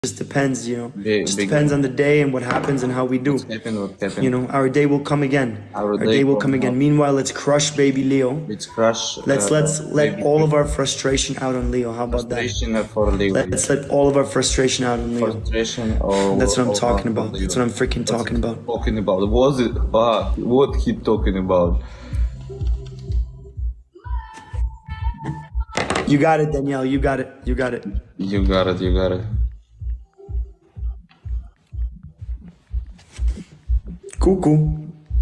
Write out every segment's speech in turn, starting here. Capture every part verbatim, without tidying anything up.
just depends, you know. Big, just big depends on the day and what happens and how we do. What happened, what happened? You know, our day will come again. Our, Our day, day will come again. up. Meanwhile, let's crush baby Leo. Let's crush. Let's uh, let's let baby all of our frustration out on Leo. How about that? frustration for Leo. Let's let all of our frustration out on Leo. Frustration or That's what I'm or- talking or about. Leo. That's what I'm freaking What's talking he about. Talking about. Was it? Uh, what he talking about? You got it, Danielle. You got it. You got it. You got it. You got it. Cuckoo.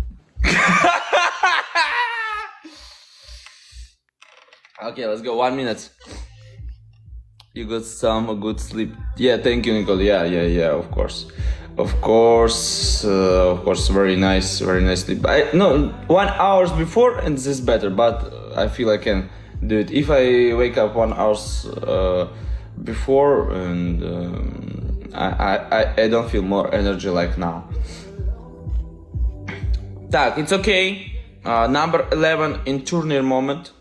Okay, let's go. One minute. You got some good sleep. Yeah, thank you, Nicole. Yeah, yeah, yeah. Of course, of course, uh, of course. Very nice, very nice sleep. I no one hours before, and this is better. But I feel I can do it if I wake up one hours uh, before, and um, I, I I don't feel more energy like now. Так, it's okay. Uh, number eleven in turnier moment.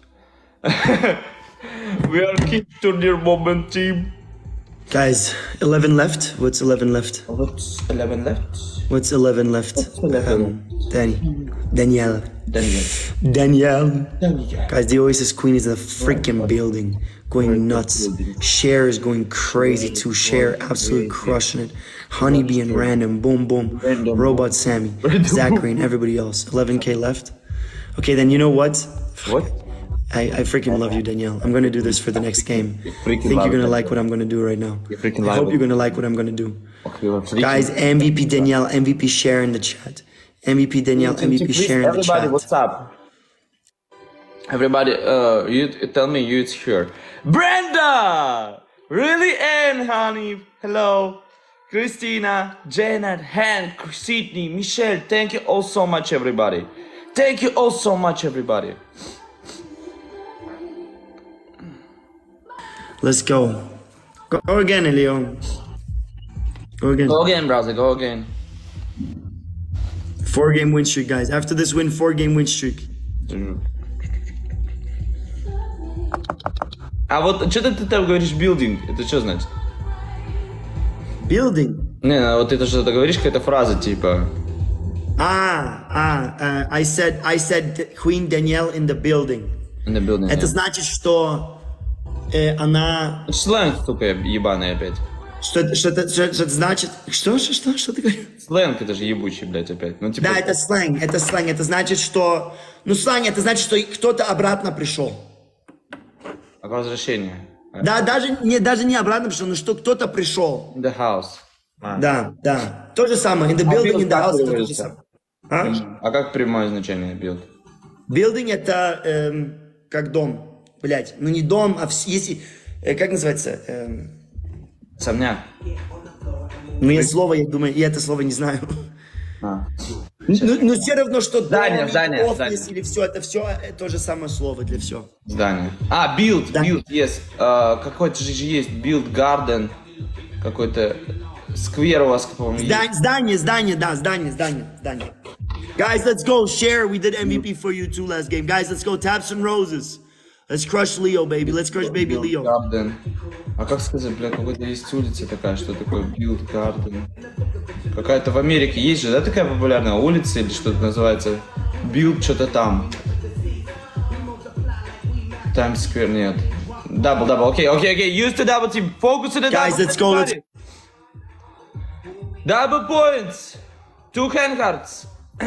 We are keep turnier moment team. Guys, eleven left. What's eleven left? What's eleven left? What's eleven left? What's eleven? Um, Danny. Danielle. Daniel. Danielle. Daniel. Guys, the Oasis Queen is in the freaking building. Going nuts. Cher is going crazy too. Cher absolutely crushing it. Honeybee and Random. Boom, boom. Random. Robot Sammy. Zachary and everybody else. eleven K left. Okay, then you know what? What? I, I freaking love you, Danielle. I'm gonna do this for the next game. I think you're love gonna it. like what I'm gonna do right now. You freaking I love hope it. you're gonna like what I'm gonna do. Okay, we're freaking- Guys, M V P Danielle, M V P share in the chat. M V P Danielle, M V P Please, share in the everybody, chat. what's up? Everybody, uh, you tell me you it's here. Brenda! Really, Anne, honey? Hello. Christina, Janet, Hank, Sydney, Michelle, thank you all so much, everybody. Thank you all so much, everybody. Let's go. Go, go again, Elio. Go again. Go again, brother, go again. Four game win streak, guys. After this win, four game win streak. А вот что ты там говоришь building? Это что значит? Building. Не, ну, вот это что-то говоришь, какая-то фраза типа. Ah, ah, uh, I said, I said Queen Danielle in the building. In the building. Это yeah. значит, что э, она... Это сленг, сука, ебаный опять. Что, что, это, что, что это значит... Что, что, что, что ты говоришь? Сленг, это же ебучий, блядь, опять. Ну, типа... Да, это сленг, это сленг. Это значит, что... Ну, сленг, это значит, что кто-то обратно пришел. А возвращение. Да, даже не, даже не обратно пришел, но что кто-то пришел. In the house. А, Да, да. То же самое. In the А building, build in the как house, это то же переводится? самое. А? а как прямое значение build? Building это эм, как дом. Блять, ну не дом, а вс- если... э, как называется? Эм, Сомняк. ну, я слово, я думаю, я это слово не знаю. А. Ну, ну все равно, что Здание, дом, здание, офис здание. или все, это все э, то же самое слово для все. Здание. А, build, Да. build, yes. А, какой-то же есть build garden. Какой-то сквер у вас, по-моему, есть. Здание, здание, здание, да, здание, здание, здание. Guys, let's go. Share. We did M V P for you too last game. Guys, let's go. Tap some roses. Let's crush Leo, baby. Let's crush baby Build Leo. garden. А как сказать, бля, какой-то есть улица такая, что такое build garden? Какая-то в Америке есть же, да, такая популярная улица или что-то называется? Build что-то там. Times Square нет. Double, double. Окей, окей, окей. Use the double team. Focus on the Guys, double. let's go, let's- everybody. Double points. Two hand hearts.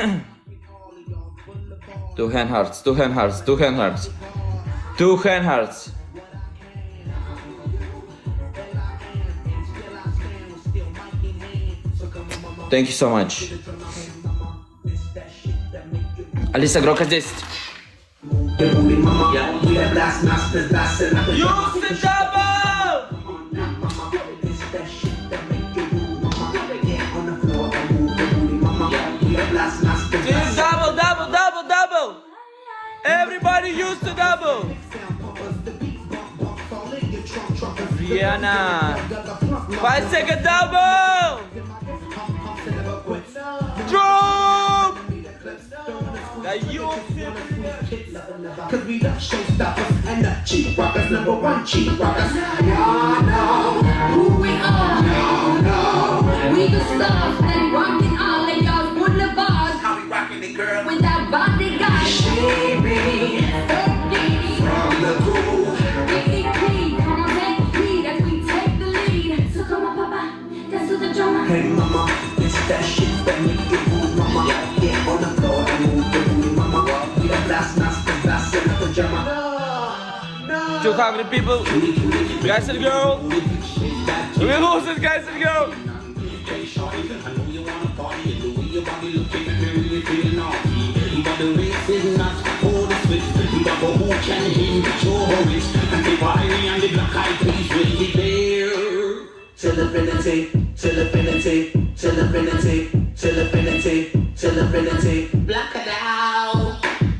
Two hand hearts. Two hand hearts. Two hand hearts. Two hand hearts. Thank you so much. Алиса, громко десять. Use the double! Use double, double, double, double! Everybody use the double! Rihanna! Five second double! Drop! Now you Cause we the showstoppers and the cheap rockers, number one cheap rockers. Y'all know who we are. Hey mama, it's that shit that make you move, mama. Get on the floor and move the booty, mama. We the last master class in the pajama. two hundred people, guys and girls. We lose it, guys and girls. But the race is not for the swift, but for who can hinder your risk. And the fiery and the black eyed peas will be there. Till infinity, till infinity, till infinity, till infinity, till infinity. Black it out.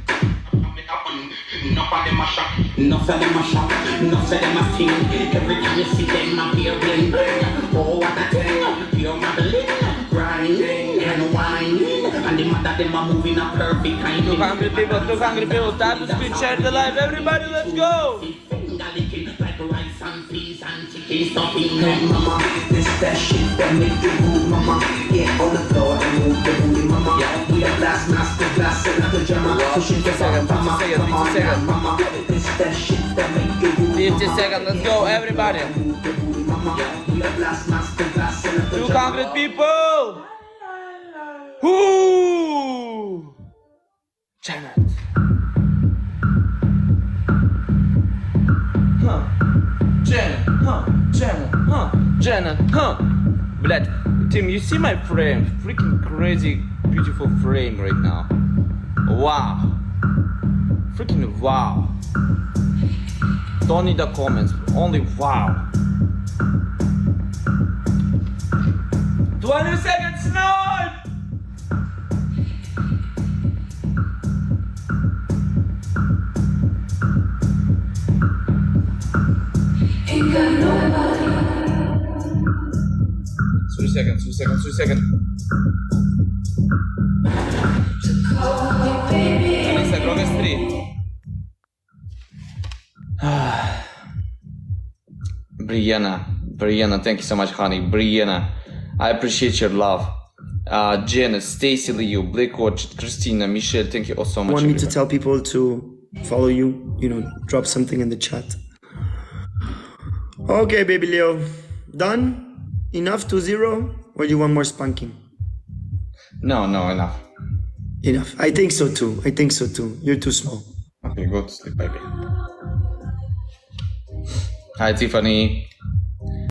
Enough of them a shot, enough of them a shot, enough of them a sing. Every time you see them appear bling bling. Oh what a thing, pure Madeline. Grinding and whining, and the mother them are moving a perfect kind. two hundred people, two hundred people, tap the screen, share the live, everybody, let's go! Like rice and peas and chicken stuffing. Hey mama, this that shit that make you move, mama. Get on the floor and move the booty, mama. We the last master class in the pajama. Pushing the bottom, mama. Come on now, mama. This that shit that make you move, fifty seconds, let's go, everybody! move the booty, mama. We the last master class in the pajama. two hundred people! Whoo! Janet. Huh. Janet, huh? Janet, huh? Janet, huh? Блядь, Tim, you see my frame? Freaking crazy, beautiful frame right now. Wow. Freaking wow. Don't need the comments, only wow. twenty seconds now! Three seconds, two seconds, two seconds. Alexa, creo que es three. Brianna, Brianna, thank you so much, honey. Brianna, I appreciate your love. Uh, Jenna, Stacy, Leo, Blake Watch, Christina, Michelle, thank you all so much. Want me to everybody. tell people to follow you? You know, drop something in the chat. Okay, baby Leo. Done? Enough to zero? Or you want more spanking? No, no, enough. Enough. I think so too. I think so too. You're too small. Okay, go to sleep, baby. Hi, Tiffany.